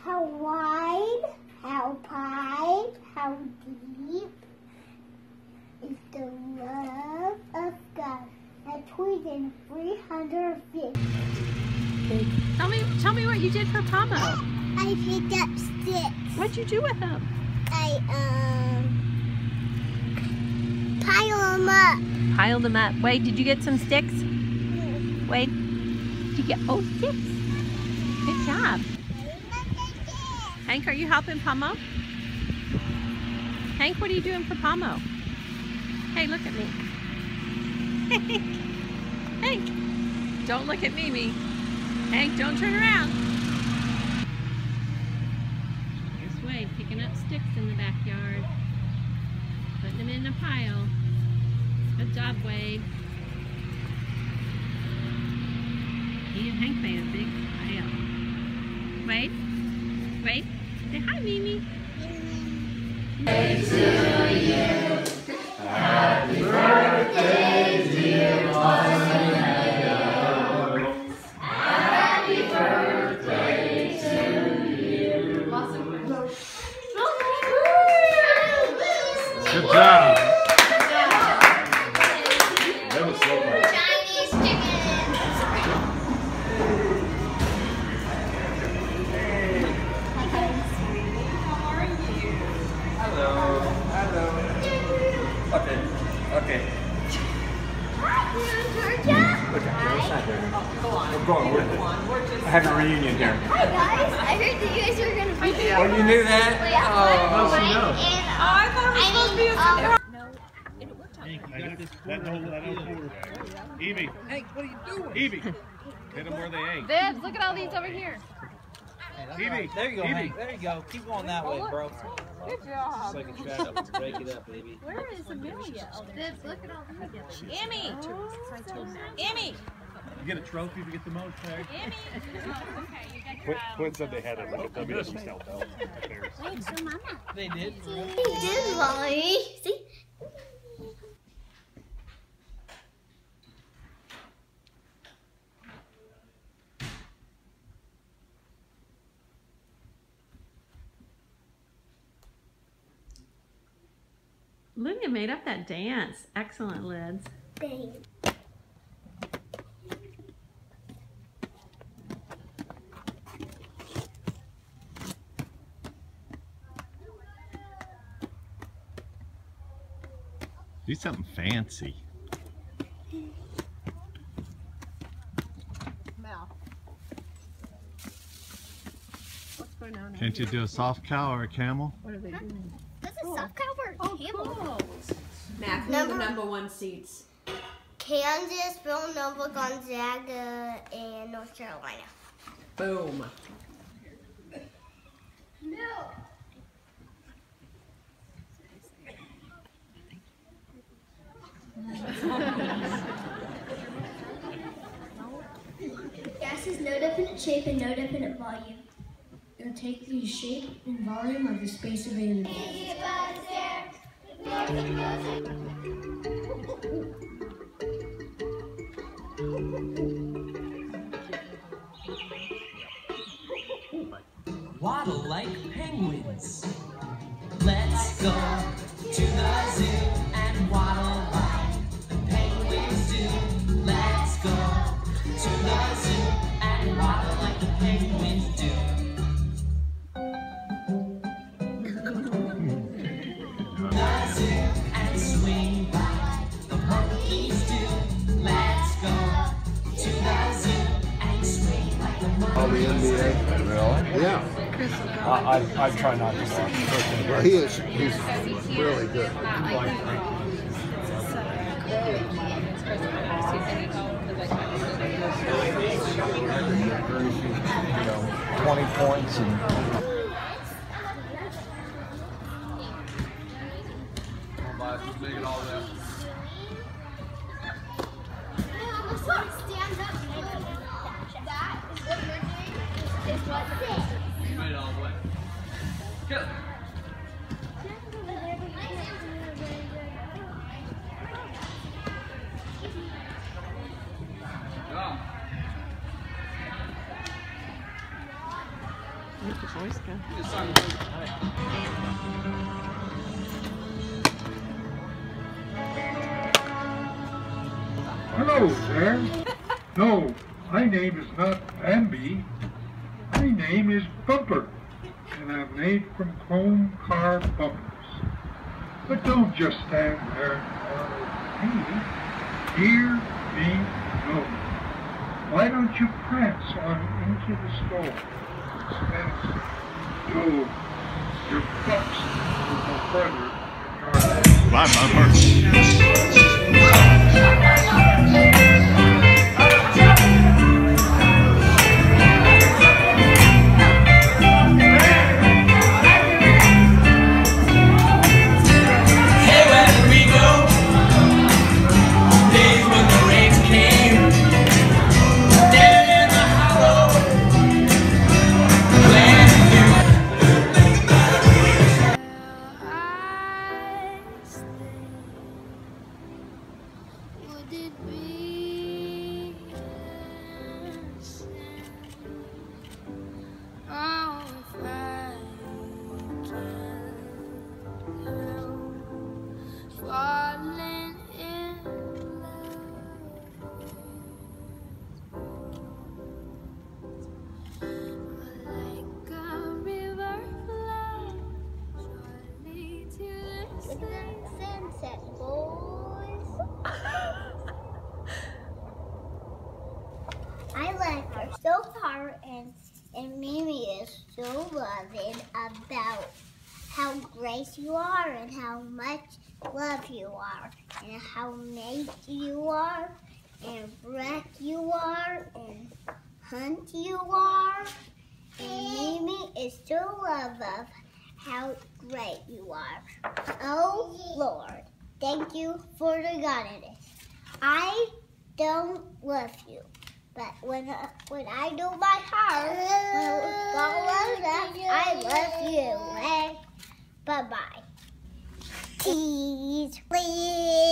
How wide, how wide, how deep is the love of God at 350? Tell me what you did for Pomo. I picked up sticks. What'd you do with them? I pile them up. Piled them up. Wade, did you get some sticks? Wade, did you get sticks? Good job. Hank, are you helping Pomo? Hank, what are you doing for Pomo? Hey, look at me. Hank, don't look at Mimi. Hank, don't turn around. Here's Wade picking up sticks in the backyard. Putting them in a pile. Good job, Wade. He and Hank made a big pile. Wade? Wade? Say hi, Mimi. Hey to you. Happy birthday, dear Marcelo. Happy birthday to you. Good job. That was so fun. Chinese chicken. Hello. Okay. Okay, Go on. We're having a reunion here. Hi guys, I heard that you guys were gonna be here. Oh, you knew that? Oh, I thought it was supposed to be a surprise. I got this quarter. That quarter. Evie. Hey, what are you doing? Evie. Hit them where they ain't. Dibs, look at all these over here. Evie. There you go, Evie. Hank. There you go. Keep going that way, bro. Good job. Just like a trap. Break it up, baby. Where is Amelia? Dibs, look at all these. Emmy! Emmy! You get a trophy if you get the most tag. Emmy! Quinn said they had it like a WSC style belt. Wait, so Mama. They did. He did, Mommy. See? Lydia made up that dance. Excellent, Lids. Thanks. Do something fancy. Mouth. What's going on? Can't you do a soft cow or a camel? What are they doing? This is soft cow or camel? Cool. Mac, who are the number one seats? Kansas, Villanova, Gonzaga, and North Carolina. Boom. No. Gas is no definite shape and no definite volume. It'll take the shape and volume of the space available. Waddle like penguins. Let's go to the zoo and waddle like the penguins do. Let's go to the zoo and waddle like the penguins do. The zoo and swing like the monkeys do. Let's go to the zoo and swing like the monkeys do. Really? Yeah, I try not to watch. he's really good. You know, 20 points and. Stand up. That is what you're doing. Is what this. Oyster. Hello there. No, my name is not Bambi. My name is Bumper, and I'm made from chrome car bumpers. But don't just stand there and follow me. Hear me know. Why don't you prance on into the store? Spend dough. Your bucks will go further than your Bye, Bumper. Would it be oh, if I can't help falling in love like a river flows surely to the sunset, boys. I like her so far, and Mimi is so loving about how great you are and how much love you are and how mate you are and wreck you are and hunt you are. And Mimi is so love of how great you are. Oh Lord, thank you for the goodness. I don't love you. But when I do my heart, I love you. Bye-bye. Cheese, please.